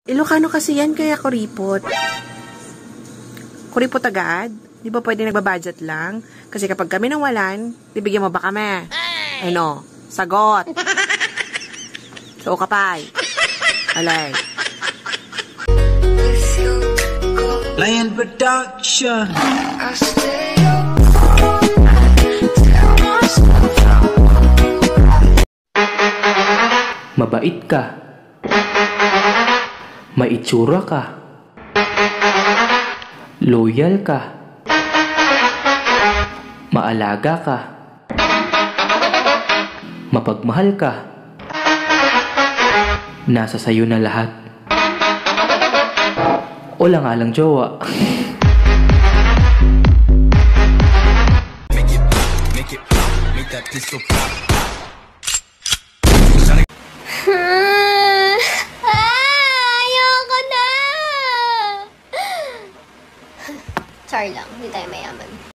Ilocano kasi yan, kaya kuripot. Kuripot agad? Di ba pwede nagbabudget lang? Kasi kapag kami nawalan, bibigyan mo ba kami? Ano? Sagot! So, kapay. Alay. Land Production. Mabait ka. Maitsura ka. Loyal ka. Maalaga ka. Mapagmahal ka. Nasa sayo na lahat. Wala nga lang jowa. Make that pistol pop. Ayoko na! Char lang, hindi tayo mayaman.